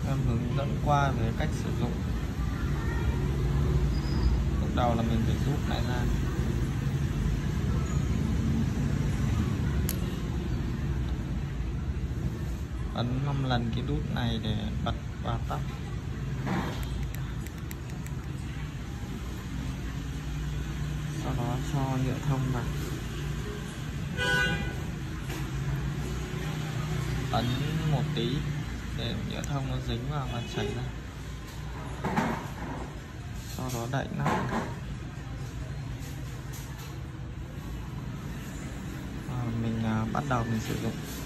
em hướng dẫn qua về cách sử dụng. Lúc đầu là mình phải rút này ra, ấn 5 lần cái nút này để bật và tắt. Sau đó cho nhựa thông vào, ấn một tí để nhựa thông nó dính vào và chảy ra. Sau đó đậy nắp và mình bắt đầu mình sử dụng.